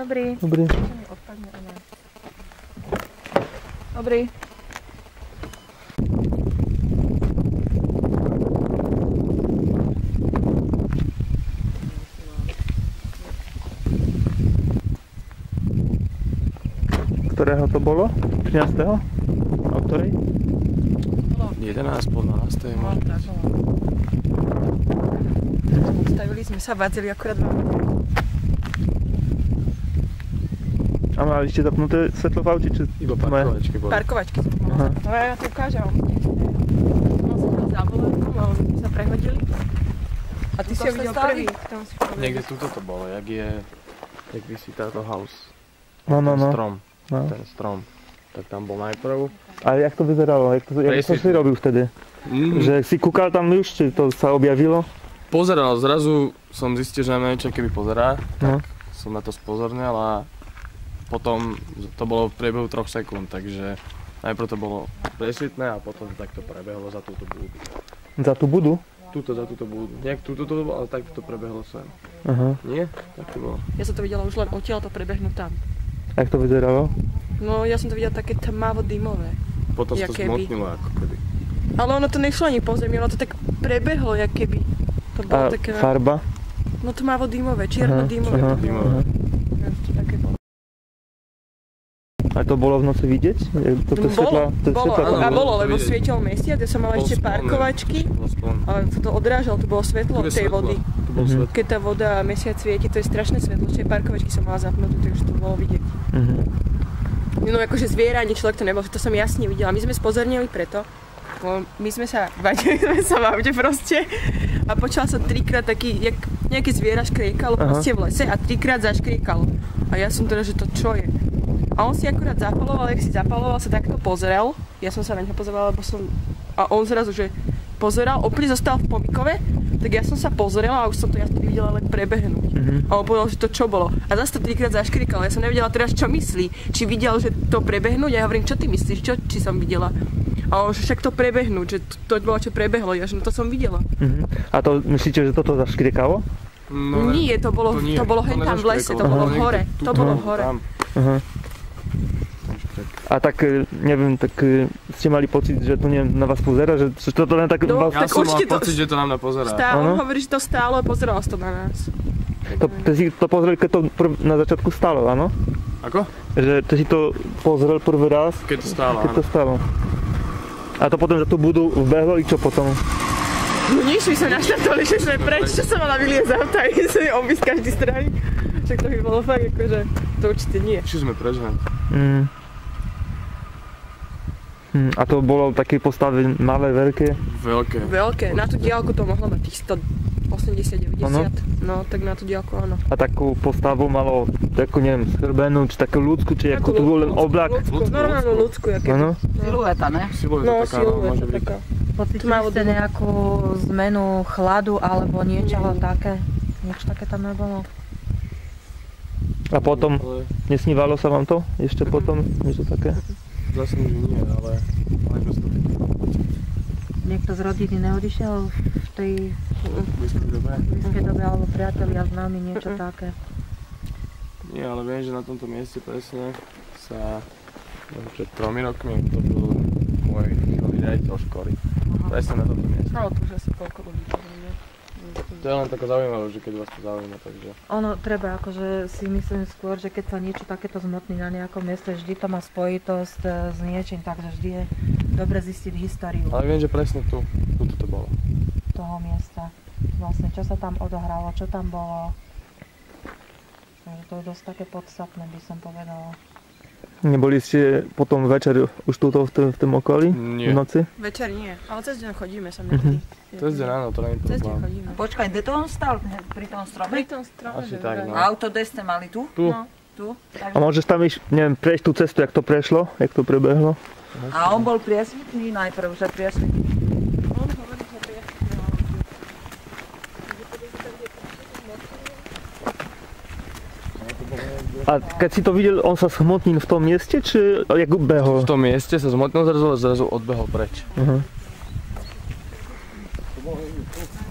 Dobrý. Dobrý. Dobrý. Ktorého to bolo? 13. O ktorej? 11 po 12. No, tak. Stavili sme sa, vádzili akurát vám. A mali ste zapnuté svetlo v aute? Či... Iba parkovačky boli. Parkovačky som mala. No ja to ukážem. Mal som tam závolenku a oni sa prehodili. A ty si ho videl prvý. Niekde tuto to bolo, jak vysí táto house. No. Strom. No. Ten strom. Tak tam bol najprv. A jak to vyzeralo? Jak to si robil vtedy? Že si kúkal tam už, či to sa objavilo? Pozeral, zrazu som zistil, že na mňa keby pozerá, No. tak som na to spozornil a potom to bolo v priebehu 3 sekúnd, takže najprv to bolo presvitné a potom takto prebehlo za túto budu. Za tú budu? Za túto budu. Nejak túto to bolo, ale takto to prebehlo sem. Aha. Nie? Tak to bolo. Ja som to videla už len odtiaľ to prebehnúť tam. Jak to vyzeralo? No ja som to videla také tmavo-dymové. Potom sa to zmotnilo ako keby. Ale ono to nešlo ani po zemi, ono to tak prebehlo, jak keby. To bolo A také... farba? No tmavo-dymové, čierno-dymové. Aha. To také bolo. A to bolo v noci vidieť? Bolo, lebo svietil mesiac, ja som mala ešte parkovačky a to odrážalo, to bolo svetlo od tej vody. Keď tá voda a mesiac svieti, to je strašné svetlo, čiže parkovačky som mala zapnutú, takže to bolo vidieť. No akože zviera, ani človek to nebol, to som jasne videla. My sme spozornili preto, my sme sa vadili v aute proste a počula som 3-krát taký, jak nejaké zviera škriekalo proste v lese a 3-krát zaškriekalo. A ja som teda, že to čo je? A on si akurát zapaloval, jak si zapaloval, sa takto pozrel. Ja som sa na ňo pozerala, lebo som... A on zrazu, že pozeral, úplne zostal v pomikove, tak ja som sa pozrela a už som to jasne videla len prebehnúť. A on povedal, že to čo bolo. A zase to 3-krát zaškrikal, ja som nevedela teraz, čo myslí. Či videl, že to prebehnúť, a ja hovorím, čo ty myslíš, či som videla. A on, že však to prebehnúť, že to bolo, čo prebehlo, ja že no to som videla. A to myslíte, že toto zaškrikalo? No, nie, to bolo hen tam v lese, to bolo hore. To bolo hore. A tak, neviem, tak ste mali pocit, že to na vás pozerá? Že toto len tak... No, ja som mal pocit, že to nám pozerá. On hovorí, že to stálo a pozeralo sa to na nás. Ty si to pozrel, keď to na začiatku stálo, áno? Ako? Že ty si to pozrel prvý raz? Keď to stálo, Keď to stálo. A to potom za tú budu vbehlo i čo potom? No nič, my sme naštartovali, že sme preč, čo sa mala vyliezť z auta a ísť sme obísť z každej strany. Však to by bolo fakt, akože to určite nie. Či sme preč, len. A to bolo také postavy malé, veľké? Veľké. Na tú diaľku to mohlo mať tých 180-90. No, tak na tú diaľku áno. A takú postavu malo, takú neviem, skrbenú, či takú ľudskú, či ako to bol len oblak? Normálnu ľudskú, jaké. Silueta, ne? Silueta taká. Pocítili ste nejakú zmenu chladu alebo niečoho také? Niečo také tam nebolo? A potom, nesnívalo sa vám to? Ešte potom? Niečo také? Zase že nie, ale sme to tak. Niekto z rodiny neodišiel v tej blízkej dobe alebo priatelia, známi, niečo také? Nie, ale viem, že na tomto mieste presne sa pred 3 rokmi to bol môj bývalý riaditeľ školy. Presne na tomto mieste. No, to už asi koľko ľudí to nie. To je len taká zaujímavé, že keď vás to zaujíma, takže... Ono treba, akože si myslím skôr, že keď sa niečo takéto zmotní na nejakom mieste, vždy to má spojitosť s niečím, takže vždy je dobre zistiť históriu. Ale viem, že presne tu to bolo. Toho miesta. Vlastne, čo sa tam odohralo, čo tam bolo. Takže to je dosť také podstatné, by som povedala. Neboli ste potom večer už túto v tom okolí? Nie. V noci? Večer nie, ale cez deň chodíme sem niekedy. Cez deň áno, to nie je Cez deň problém. chodíme. Počkaj, kde to on stal? Pri tom strome? Pri tom strome, Asi že tak, vraj. no. A auto kde ste mali tu? Tu. No. Tu? A môžeš tam ísť, neviem, prejsť tú cestu, jak to prešlo? Jak to prebehlo? A on bol priesvitný najprv, že priesvitný. On hovorí, že priesvitný. A keď si to videl, on sa schmotnil v tom mieste, či jak behol? V tom mieste sa zmotnil zrazu odbehol preč.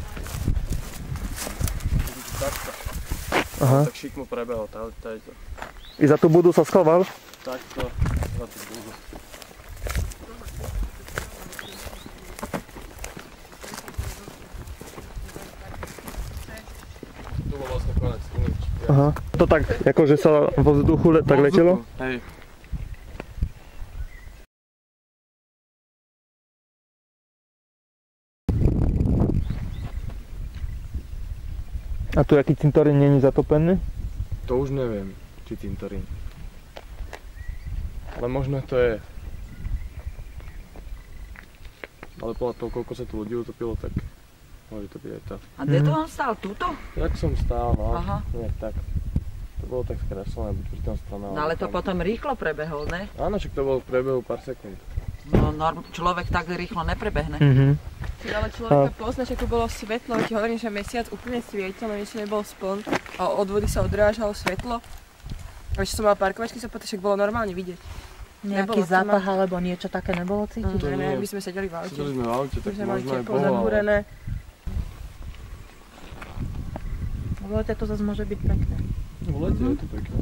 Aha. Tak šik mu prebehol, to. I za tú budu sa schoval? Takto, za tú budu. Tu bol vlastne konec Inič. Aha. To tak, akože sa vo vzduchu tak letelo? Hej. A tu jaký cintorín není zatopený? To už neviem, či cintorín. Ale možno to je. Ale podľa toho, koľko sa tu ľudí utopilo, tak môže to byť aj to. A kde to on stál? Tuto? Jak som stál, no. Aha. Nie, tak. To bolo tak skreslené, buď pri tom stane. No ale to potom rýchlo prebehol, ne? Áno, však to bolo v priebehu pár sekúnd. No človek tak rýchlo neprebehne. Ale človeka pozná, že tu bolo svetlo, ti hovorím, že mesiac úplne svietil, no ešte nebol spln a od vody sa odrážalo svetlo. A ešte som mala parkovačky, sa potom však bolo normálne vidieť. Nejaký zápach alebo niečo také nebolo cítiť? Ne, my sme sedeli v aute. Sedeli sme v aute, tak možno aj bolo. Zakúrené. V lete to zase môže byť pekné. V lete je to pekné.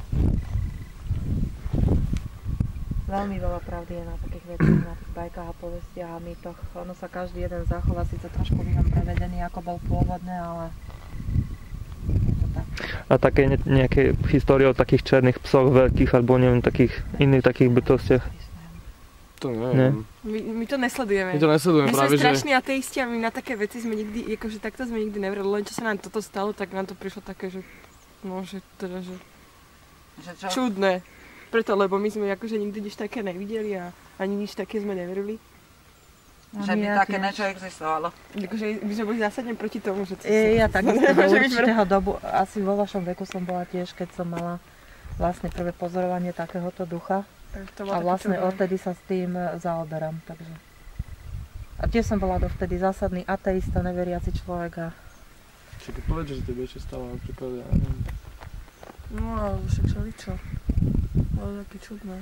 Veľmi veľa pravdy je na takých veciach, na tých bajkách a povestiach a mýtoch. Ono sa každý jeden zachová síce trošku inom prevedený, ako bol pôvodne, ale je to tak. A také nejaké histórie o takých černých psoch veľkých, alebo neviem, takých iných takých bytostiach? To neviem. My to nesledujeme. My to nesledujeme práve, že... My sme strašní ateisti a my na také veci sme nikdy, akože takto sme nikdy nevreli, len čo sa nám toto stalo, tak nám to prišlo také, že no, že teda, že čudné. Preto, lebo my sme akože nikdy nič také nevideli a ani nič také sme neverili. Že by také niečo existovalo. Akože my sme boli zásadne proti tomu, že... Ja takisto do určitého dobu, asi vo vašom veku som bola tiež, keď som mala vlastne prvé pozorovanie takéhoto ducha. A vlastne odtedy sa s tým zaoberám, takže... A tiež som bola dovtedy zásadný ateista, neveriaci človek a... Čiže povedz, že tebe ešte stalo napríklad, ja neviem. No ale však čo? Bolo také čudné.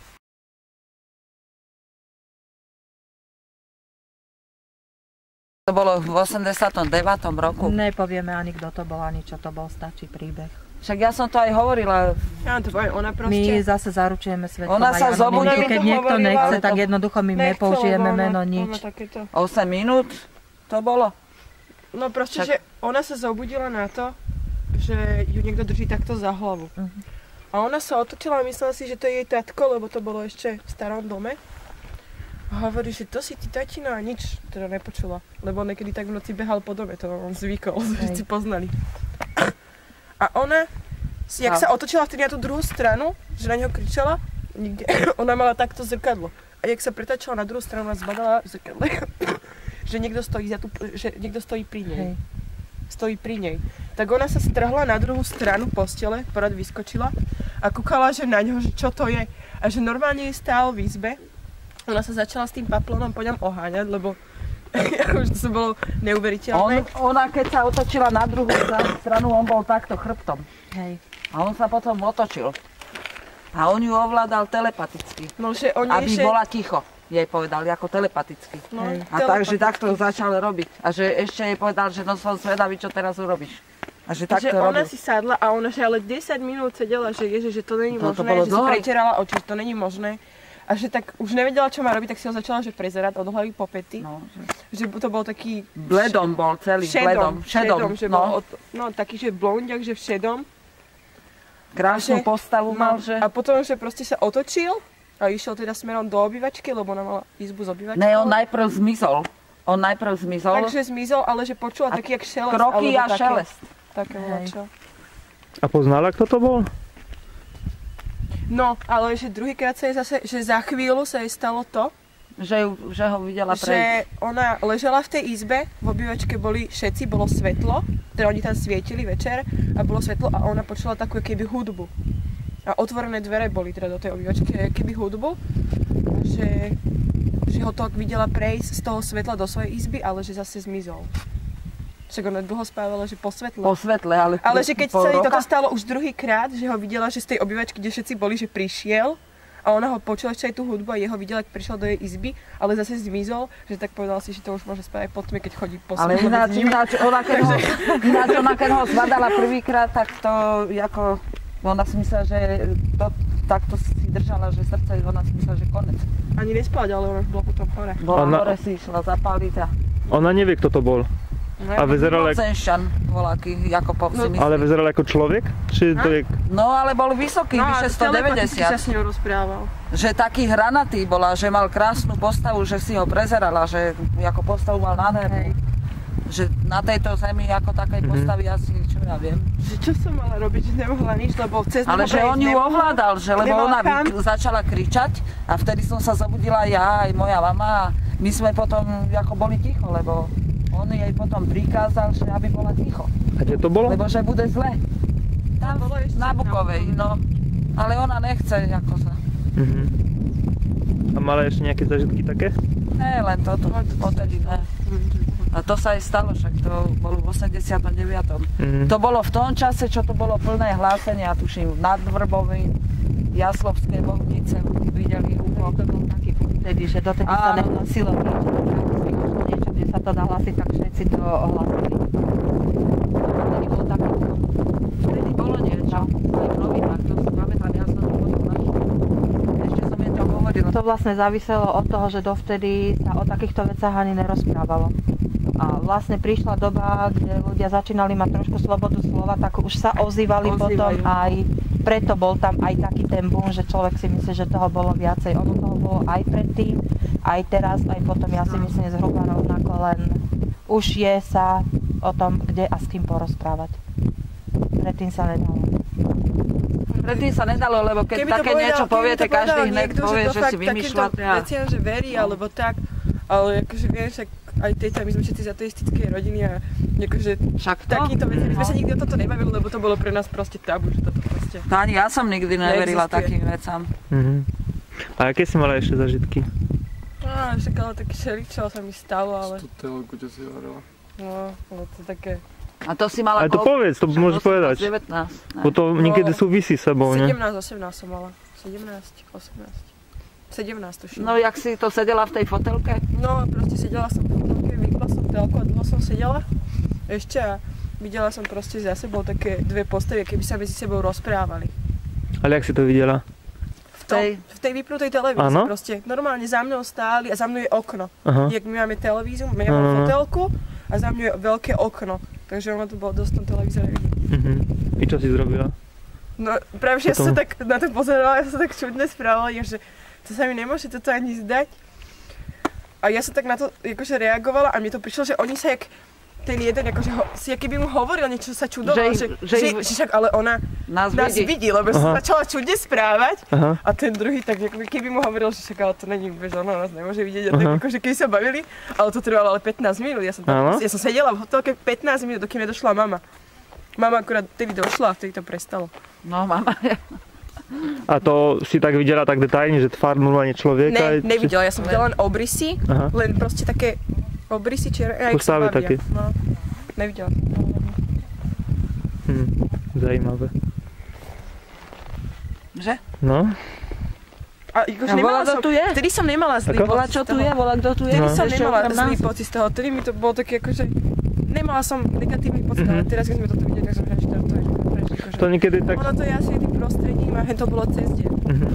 To bolo v 89. roku. Nepovieme ani kto to bol, ani čo to bol, stačí príbeh. Však ja som to aj hovorila. Ja to poviem, ona proste... My zase zaručujeme svetlo. Ona sa zobudí, keď niekto nechce, tak jednoducho my nepoužijeme meno, nič. 8 minút to bolo? No proste, že ona sa zobudila na to, že ju niekto drží takto za hlavu. A ona sa otočila a myslela si, že to je jej tatko, lebo to bolo ešte v starom dome. A hovorí, že to si ty tatino a nič teda nepočula. Lebo on niekedy tak v noci behal po dome, to on zvykol, že si poznali. A ona, jak sa otočila vtedy na tú druhú stranu, že na neho kričala, nikde, ona mala takto zrkadlo. A jak sa pretačala na druhú stranu, ona zbadala v zrkadle, že niekto stojí pri nej. Hej. Stojí pri nej. Tak ona sa strhla na druhú stranu postele, porad vyskočila a kúkala, že na ňo, že čo to je. A že normálne jej stál v izbe. Ona sa začala s tým paplonom po ňom oháňať, lebo už to bolo neuveriteľné. Ona keď sa otočila na druhú stranu, on bol takto chrbtom. Hej. A on sa potom otočil. A on ju ovládal telepaticky. No, že aby bola ticho, jej povedali, ako telepaticky. No, a takže takto začal robiť. A že ešte jej povedal, že no som zvedavý, čo teraz urobíš. A že takto ona robil. si sadla a ona že ale 10 minút sedela, že ježe, že to není To možné, bolo že si pretierala oči, že to není možné. A že tak už nevedela, čo má robiť, tak si ho začala že prezerať od hlavy po pety. No, že to bol taký... Bledom bol celý, šedom. Že bol taký, že blondiak, že v šedom. Krásnu postavu mal, že... A potom, že proste sa otočil a išiel teda smerom do obývačky, lebo ona mala izbu z obývačkou. Ne, on najprv zmizol. Takže zmizol, ale že počula taký jak šelest. Kroky a šelest. Také čo. A poznala, kto to bol? No, ale že druhýkrát sa jej zase, že za chvíľu sa jej stalo to, že ho videla prejsť. Že ona ležela v tej izbe, v obývačke boli všetci, bolo svetlo, teda oni tam svietili večer a bolo svetlo a ona počula takú keby hudbu. A otvorené dvere boli teda do tej obývačky keby hudbu, že ho to videla prejsť z toho svetla do svojej izby, ale že zase zmizol. Však ona dlho spávala, že po svetle. Po svetle, ale... Ale že keď sa jej toto stalo už druhýkrát, že ho videla, že z tej obývačky, kde všetci boli, že prišiel a ona ho počula ešte aj tú hudbu a jeho videla, keď prišiel do jej izby, ale zase zmizol, že tak povedala si, že to už môže spať aj po tme, keď chodí po svetle. Ale ináč ona keď ho zbadala prvýkrát, tak to ako Ona si myslela, že to takto si držala, že srdce, ona si myslela, že konec. Ani nespala ďalej, ona už bola potom hore. Bola hore, si išla zapáliť a... Ona nevie, kto to bol. A vyzeral Mocenšťan, voláky, Jakobov si myslí. Ale vyzeral ako človek? Či to je... No ale bol vysoký, vyše 190. sa s ňou rozprával. Že taký hranatý bola, že mal krásnu postavu, že si ho prezerala, že ako postavu mal nádhernú. Že na tejto zemi ako takej postavy asi, čo ja viem. Že čo som mala robiť, že nemohla nič, lebo cez ale že on ju ovládal, že lebo ona začala kričať a vtedy som sa zobudila ja aj moja mama a my sme potom ako boli ticho, lebo on jej potom prikázal, že aby bola ticho. A kde to bolo? Lebo že bude zle. Tam na Bukovej, no. Ale ona nechce, ako sa. A mala ešte nejaké zažitky také? Ne, len toto, odtedy ne. A to sa aj stalo, však to bolo v 89. To bolo v tom čase, čo to bolo plné hlásenia, tuším, nad Vrbovy, Jaslovské Bohunice, videli úhol. To bol taký vtedy, že dotedy sa nehlasilo niečo, kde sa to nahlásiť, tak všetci to ohlasili. Vtedy bol taký... Vtedy bolo niečo, aj v novinách, to si pamätám, ja som to potom našla. Ešte som jej to hovorila. To vlastne záviselo od toho, že dovtedy sa o takýchto veciach ani nerozprávalo. A vlastne prišla doba, kde ľudia začínali mať trošku slobodu slova, tak už sa ozývali potom aj, preto bol tam aj taký ten boom, že človek si myslí, že toho bolo viacej. Ono toho bolo aj predtým, aj teraz, aj potom, ja si myslím, zhruba rovnako, len už je sa o tom, kde a s kým porozprávať. Predtým sa nedalo. Predtým sa nedalo, lebo keď také niečo poviete, každý hneď povie, že si vymýšľate. Takýmto veciam, že verí, alebo tak, ale akože viem, však aj tejto, my sme všetci z ateistickej rodiny a akože takýmto veciam, my sme sa nikdy o toto nebavili, lebo to bolo pre nás proste tabu, že toto proste... To ani ja som nikdy neverila takým vecam. A aké si mala ešte zažitky? Však ale také všeličo sa mi stalo, ale... To telku, čo si hovorila. No, ale to také... A to si mala... Ale to povedz, to môžeš povedať. 19. Bo to niekedy súvisí s sebou, ne? 17, 18 som mala. 17, 18. 17 tuším. No, jak si to sedela v tej fotelke? No, proste sedela som v fotelke, vypla som telku a dlho som sedela. Ešte a videla som proste za sebou také dve postavy, keby sa medzi sebou rozprávali. Ale jak si to videla? V tej vypnutej televízii proste. Normálne za mnou stáli a za mnou je okno. Jak my máme televíziu, my máme fotelku a za mnou je veľké okno. Takže ono to bolo dosť v tom televízore vidieť. I čo si zrobila? No práve, že ja som sa tak na to pozerala, ja som tak čudne správala, že to sa mi nemôže toto ani zdať. A ja som tak na to akože reagovala a mne to prišlo, že oni sa jak ten jeden, akože si keby mu hovoril niečo, sa čudoval, že však ale ona nás vidí, lebo sa začala čudne správať a ten druhý tak keby mu hovoril, že však ale to není, že ona nás nemôže vidieť a tak akože keby sa bavili, ale to trvalo ale 15 minút, ja som sedela v hotelke 15 minút, dokým nedošla mama. Mama akurát vtedy došla a vtedy to prestalo. No mama. A to si tak videla tak detailne, že tvár normálne človeka? Ne, nevidela, ja som videla len obrysy, len proste také obrysy čierne, jak sa bavia. No, nevidela. Zajímavé. Že? No. A akože nemala som, vtedy som nemala zlý pocit. Volá čo tu je, volá kto tu je. Vtedy som nemala zlý pocit z toho, vtedy mi to bolo také akože, nemala som negatívny pocit, ale teraz keď sme toto videli, tak som že to je akože. To niekedy tak... Ono to je asi tým prostredím a to bolo cez deň.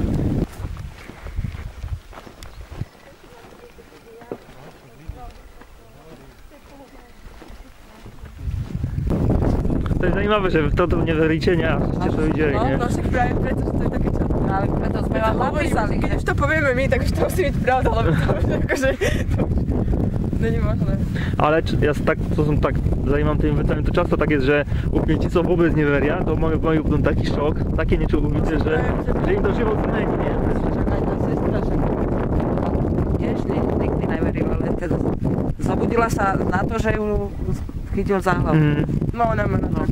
To je zajímavé, že toto neveríte a ste to videli, nie? No, však práve preto, že to je také čo... Ale preto sme vám napísali. Keď už to povieme my, tak už to musí byť pravda, lebo to už akože... Není možné. Ale ja to som tak zajímam tými vecami, to často tak je, že úplne ti to vôbec neveria, to majú potom taký šok, také niečo uvidíte, že im to život zmení, nie? Však aj tá sestra, však tiež nikdy neverila, len teda zobudila sa na to, že ju chytil za hlavu. No ona má na tak.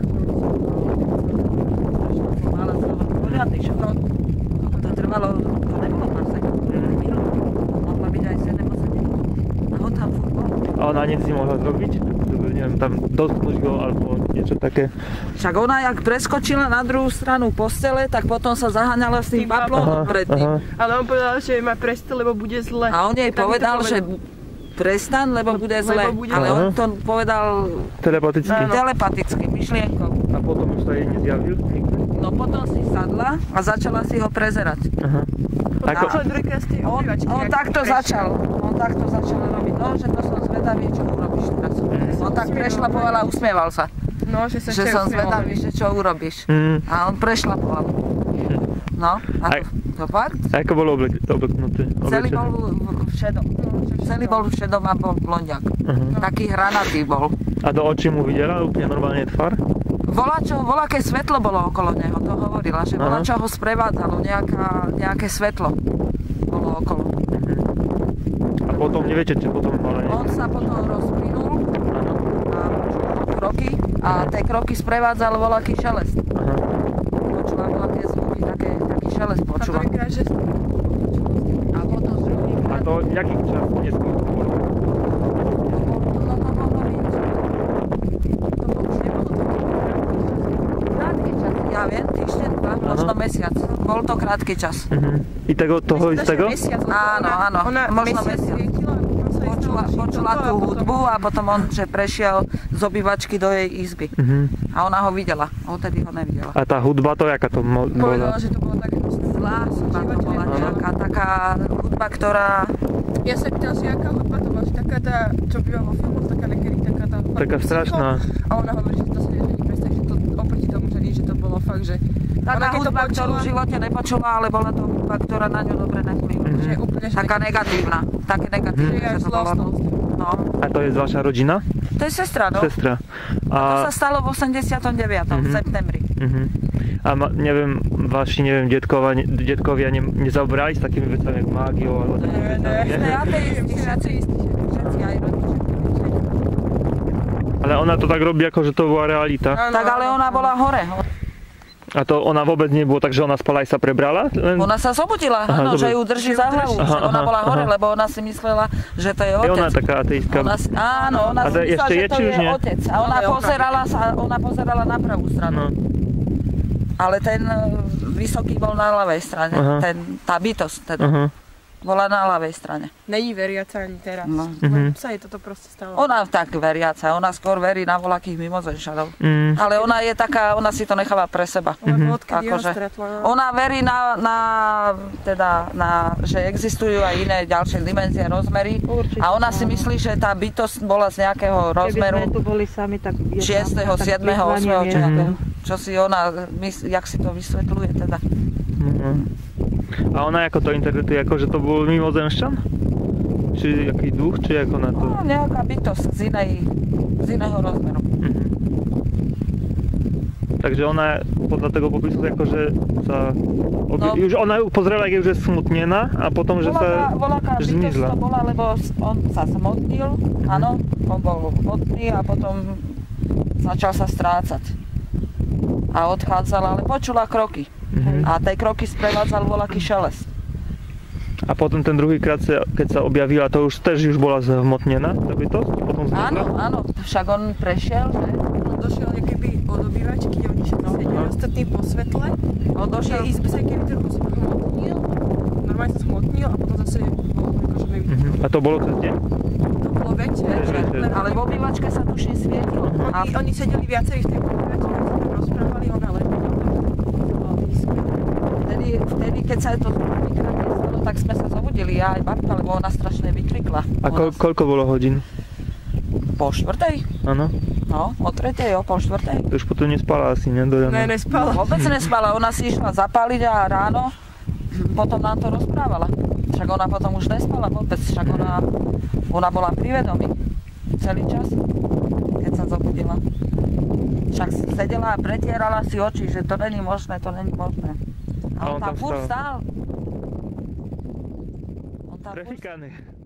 Mala z toho poriadny šok. To trvalo, to nebolo pár sekúnd, minút. Mohla byť aj 7-8. A ho tam furt bol. A ona nic si mohla zrobiť? Neviem, tam dotknúť go alebo niečo také. Však ona, jak preskočila na druhú stranu postele, tak potom sa zaháňala s tým paplom predtým. Ale on povedal, že má prestať, lebo bude zle. A on jej povedal, že prestan, lebo bude zle. Ale on to povedal telepaticky, myšlienkou. A potom už sa jej nezjavil? No potom si sadla a začala si ho prezerať. Aha. Ako... On takto začal robiť, no, že to som zvedavý, čo urobíš teraz. On tak prešlapoval a usmieval sa. No, že som zvedavý, že čo urobíš. A on prešlapoval. No, a to fakt? A ako bol obleknutý? Celý bol v šedom. Celý bol v šedom a bol blondiak. Taký hranatý bol. A do očí mu videla úplne normálne tvár? Voľaké svetlo bolo okolo neho, to hovorila, že voľačo ho sprevádzalo, nejaké svetlo bolo okolo. A potom, neviete, čo potom ale... On sa potom rozplynul a kroky a tie kroky sprevádzal voľaký šelest. Počula voľaké zvuky, taký šelest počula. A potom z druhým... A to jaký čas neskôr to bolo? Ja viem, týždeň, možno mesiac. Bol to krátky čas. I toho istého? Áno, možno mesiac. Počula tú hudbu a potom on že prešiel z obývačky do jej izby. A ona ho videla, a odtedy ho nevidela. A tá hudba to, jaká to bola? Povedala, že to bolo také zlá hudba to bola nejaká, taká hudba, ktorá... Ja sa pýtal si, aká hudba to bola, že taká tá, čo býva vo filmoch, taká niekedy, taká tá... Taká strašná. A ona hovorí, že to sa nevie predstaviť, že to oproti tomu, že nie, že to bolo fakt, že... Taká hudba, ktorú v živote nepočula, ale bola to hudba, ktorá na ňu dobre nevplyvla. Taká negatívna, také negatívne, že to bolo. No. A to je vaša rodina? To je sestra, no. Sestra. A to sa stalo v 89. v septembri. A neviem, vaši, detkovia nezaoberali s takými vecami ako mágiou alebo takými vecami? Ne, ateisti, všetci aj rodiče. Ale ona to tak robí, ako že to bola realita. Tak ale ona bola hore. A to ona vôbec nebolo, takže ona spala aj sa prebrala? Ona sa zobudila, áno, že ju drží za hlavu. Ona bola hore, lebo ona si myslela, že to je otec. Je ona taká ateistka? Áno, ona si myslela, že to je otec. A ona pozerala na pravú stranu. Ale ten vysoký bol na ľavej strane, tá bytosť teda. Bola na ľavej strane. Není veriaca ani teraz. No. Sa jej toto proste stalo. Ona tak veriaca, ona skôr verí na voľakých mimozemšťanov. Ale ona je taká, ona si to necháva pre seba. Ona verí že existujú aj iné ďalšie dimenzie, rozmery. Určite, a ona si myslí, že tá bytosť bola z nejakého rozmeru. Keby sme tu boli sami, tak 6., 7., 8. Čo si ona, jak si to vysvetľuje teda. A ona ako to interpretuje, ako že to bol mimozemšťan? Či aký duch, či ako na to? No, nejaká bytosť z iného rozmeru. Takže ona podľa toho popisu akože sa... Už ona ju pozrela, ak je už smutnená a potom, že sa zmizla. To bola, lebo on sa smotnil, áno, on bol hmotný a potom začal sa strácať. A odchádzala, ale počula kroky. A tie kroky sprevádzal voľaký šelest. A potom ten druhýkrát, keď sa objavila, to už tež bola zhmotnená, tá bytosť? Áno, však on prešiel, že? On došiel keby od obývačky, oni všetci sedeli ostatní po svetle. On došiel izbe sa keby trochu zhmotnil, normálne sa zhmotnil a potom zase bol akože nevidel. A to bolo cez deň? To bolo večer, ale v obývačke sa tuším svietilo. Oni sedeli viacerí v tej obývačke, keď sa tam rozprávali, ona lepila. Vtedy, keď sa to prvýkrát nestalo, tak sme sa zobudili, ja aj babka, lebo ona strašne vykrikla. A koľko bolo hodín? Po 4:00. Áno. No, o 3:00, o 3:30. To už potom nespala asi, ne? Do rána. Ne, nespala. No, vôbec nespala, ona si išla zapáliť a ráno potom nám to rozprávala. Však ona potom už nespala vôbec, však ona bola pri vedomí celý čas, keď sa zobudila. Však sedela a pretierala si oči, že to není možné, to není možné. A on tam furt stál. Prefíkaný.